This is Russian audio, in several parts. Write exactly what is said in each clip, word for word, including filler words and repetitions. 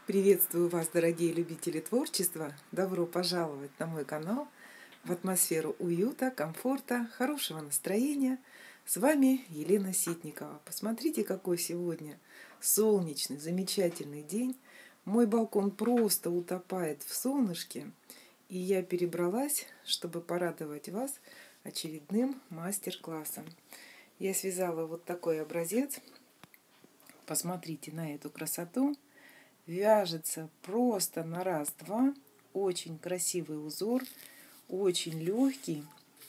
Приветствую вас, дорогие любители творчества! Добро пожаловать на мой канал в атмосферу уюта, комфорта, хорошего настроения. С вами Елена Ситникова. Посмотрите, какой сегодня солнечный, замечательный день. Мой балкон просто утопает в солнышке, и я перебралась, чтобы порадовать вас очередным мастер-классом. Я связала вот такой образец. Посмотрите на эту красоту. Вяжется просто на раз-два. Очень красивый узор, очень легкий.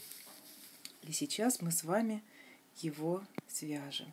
И сейчас мы с вами его свяжем.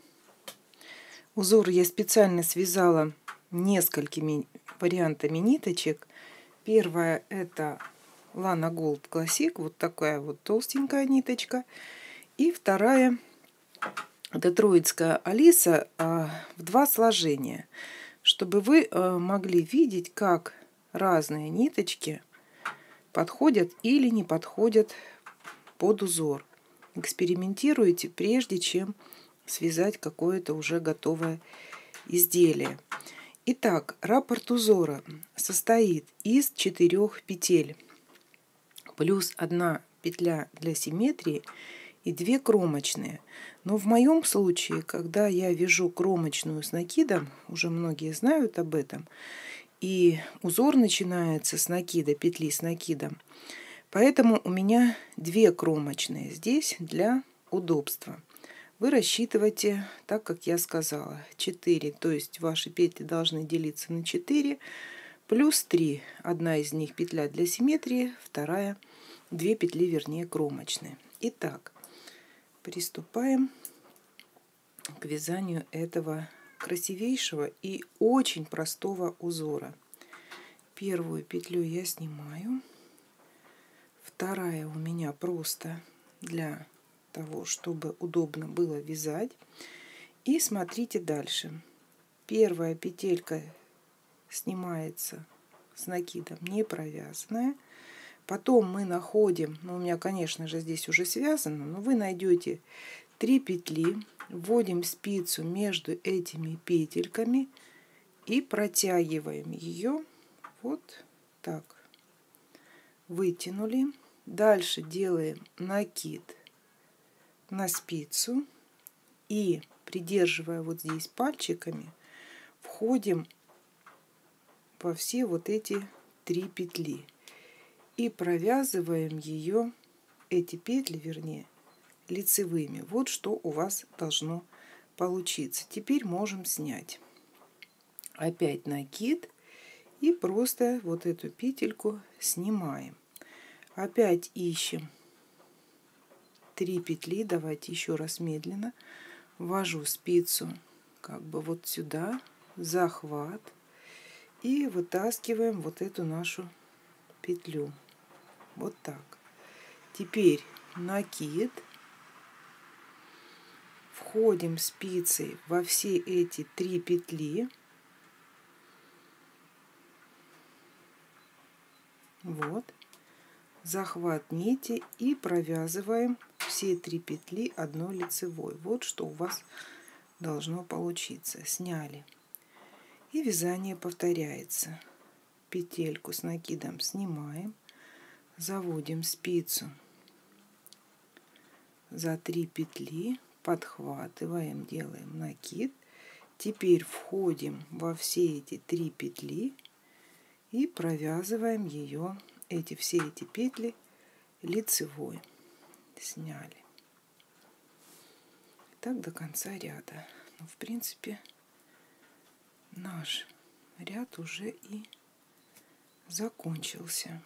Узор я специально связала несколькими вариантами ниточек. Первая это Lana Gold Classic, вот такая вот толстенькая ниточка. И вторая это Троицкая Алиса в два сложения, чтобы вы могли видеть, как разные ниточки подходят или не подходят под узор. Экспериментируйте, прежде чем связать какое-то уже готовое изделие. Итак, раппорт узора состоит из четырех петель, плюс одна петля для симметрии и две кромочные. Но в моем случае, когда я вяжу кромочную с накидом, уже многие знают об этом, и узор начинается с накида, петли с накидом, поэтому у меня две кромочные здесь для удобства. Вы рассчитывайте так, как я сказала, четыре, то есть ваши петли должны делиться на четыре, плюс три. Одна из них петля для симметрии, вторая, две петли, вернее, кромочные. Итак, приступаем к вязанию этого красивейшего и очень простого узора. Первую петлю я снимаю. Вторая у меня просто для того, чтобы удобно было вязать. И смотрите дальше. Первая петелька снимается с накидом не провязанная. Потом мы находим, ну у меня, конечно же, здесь уже связано, но вы найдете три петли, вводим спицу между этими петельками и протягиваем ее вот так. Вытянули. Дальше делаем накид на спицу и, придерживая вот здесь пальчиками, входим во все вот эти три петли. И провязываем ее, эти петли, вернее, лицевыми. Вот что у вас должно получиться. Теперь можем снять. Опять накид. И просто вот эту петельку снимаем. Опять ищем три петли. Давайте еще раз медленно. Ввожу спицу как бы вот сюда. Захват. И вытаскиваем вот эту нашу петлю. Вот так. Теперь накид. Входим спицей во все эти три петли. Вот. Захват нити и провязываем все три петли одной лицевой. Вот что у вас должно получиться. Сняли. И вязание повторяется. Петельку с накидом снимаем. Заводим спицу за три петли, подхватываем, делаем накид. Теперь входим во все эти три петли и провязываем ее, эти все эти петли лицевой. Сняли. Так до конца ряда. Но в принципе наш ряд уже и закончился.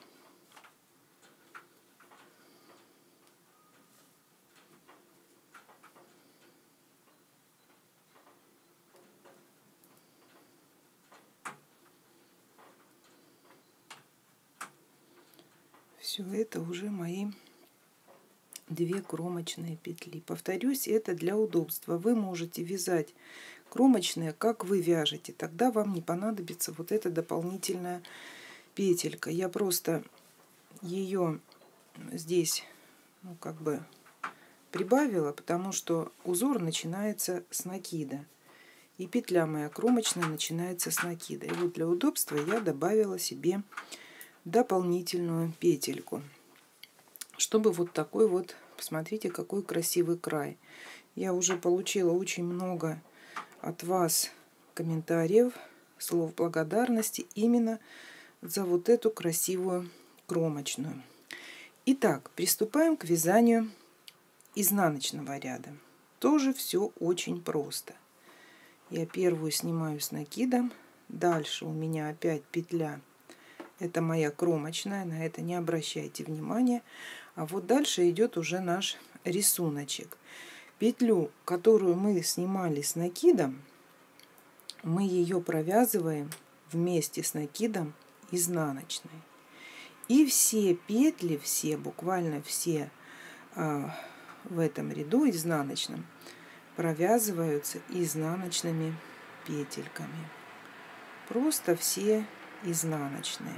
Все это уже мои две кромочные петли. Повторюсь, это для удобства. Вы можете вязать кромочные, как вы вяжете. Тогда вам не понадобится вот эта дополнительная петелька. Я просто ее здесь, ну, как бы прибавила, потому что узор начинается с накида. И петля моя кромочная начинается с накида. И вот для удобства я добавила себе дополнительную петельку, чтобы вот такой вот, посмотрите, какой красивый край. Я уже получила очень много от вас комментариев, слов благодарности именно за вот эту красивую кромочную. Итак, приступаем к вязанию изнаночного ряда. Тоже все очень просто. Я первую снимаю с накидом, дальше у меня опять петля, это моя кромочная, на это не обращайте внимания, а вот дальше идет уже наш рисуночек. Петлю, которую мы снимали с накидом, мы ее провязываем вместе с накидом изнаночной. И все петли, все, буквально все а, в этом ряду изнаночном провязываются изнаночными петельками. Просто все изнаночные.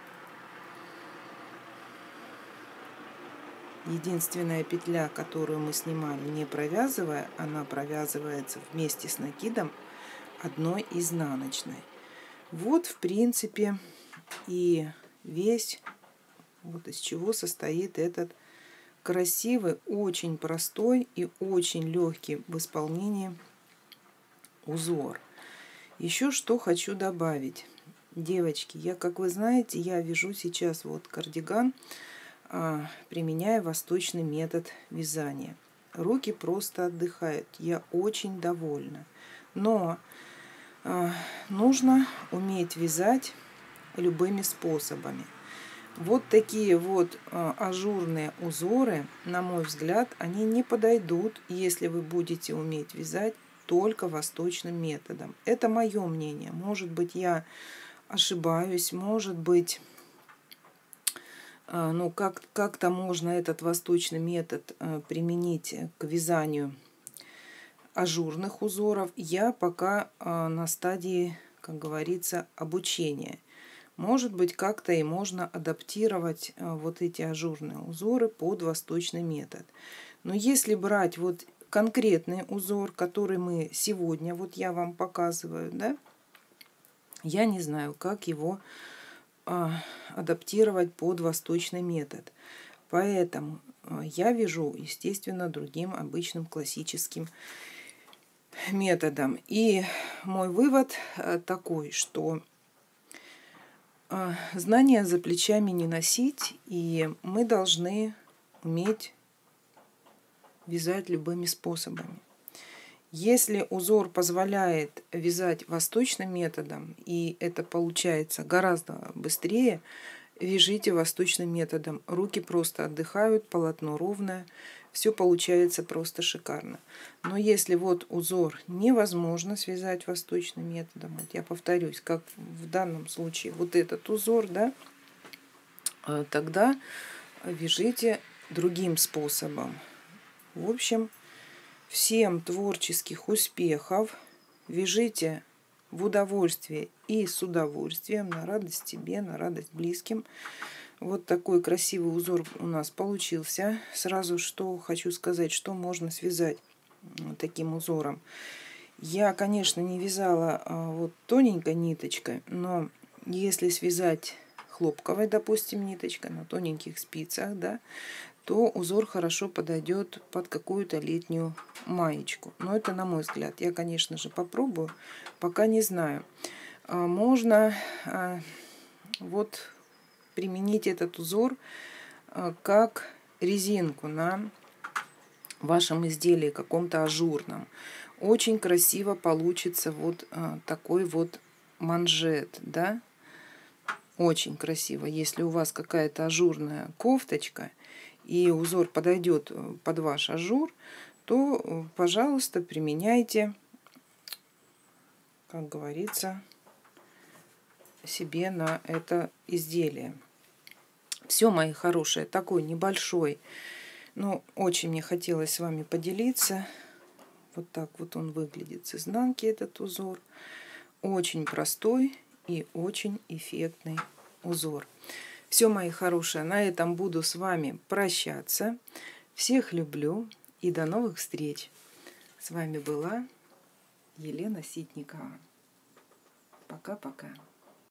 Единственная петля, которую мы снимали не провязывая, она провязывается вместе с накидом одной изнаночной. Вот в принципе и весь, вот из чего состоит этот красивый, очень простой и очень легкий в исполнении узор. Еще что хочу добавить. Девочки, я, как вы знаете, я вяжу сейчас вот кардиган, а, применяя восточный метод вязания. Руки просто отдыхают. Я очень довольна. Но а, нужно уметь вязать любыми способами. Вот такие вот а, ажурные узоры, на мой взгляд, они не подойдут, если вы будете уметь вязать только восточным методом. Это мое мнение. Может быть, я ошибаюсь, может быть, а, ну, как, как-то можно этот восточный метод а, применить к вязанию ажурных узоров. Я пока а, на стадии, как говорится, обучения. Может быть, как-то и можно адаптировать вот эти ажурные узоры под восточный метод. Но если брать вот конкретный узор, который мы сегодня, вот я вам показываю, да, я не знаю, как его а, адаптировать под восточный метод. Поэтому я вяжу, естественно, другим обычным классическим методом. И мой вывод такой, что знания за плечами не носить, и мы должны уметь вязать любыми способами. Если узор позволяет вязать восточным методом, и это получается гораздо быстрее, вяжите восточным методом. Руки просто отдыхают, полотно ровное, все получается просто шикарно. Но если вот узор невозможно связать восточным методом, вот я повторюсь, как в данном случае вот этот узор, да, тогда вяжите другим способом. В общем, всем творческих успехов, вяжите в удовольствие и с удовольствием, на радость себе, на радость близким. Вот такой красивый узор у нас получился. Сразу что хочу сказать, что можно связать таким узором. Я, конечно, не вязала а, вот тоненькой ниточкой, но если связать хлопковой, допустим, ниточкой на тоненьких спицах, да, то узор хорошо подойдет под какую-то летнюю маечку. Но это на мой взгляд. Я, конечно же, попробую, пока не знаю. А, можно а, вот применить этот узор а, как резинку на вашем изделии каком-то ажурном. Очень красиво получится вот а, такой вот манжет, да? Очень красиво. Если у вас какая-то ажурная кофточка и узор подойдет под ваш ажур, то, пожалуйста, применяйте, как говорится, себе на это изделие. Все, мои хорошие, такой небольшой, но очень мне хотелось с вами поделиться. Вот так вот он выглядит с изнанки, этот узор. Очень простой и очень эффектный узор. Все, мои хорошие, на этом буду с вами прощаться. Всех люблю и до новых встреч. С вами была Елена Ситникова. Пока-пока.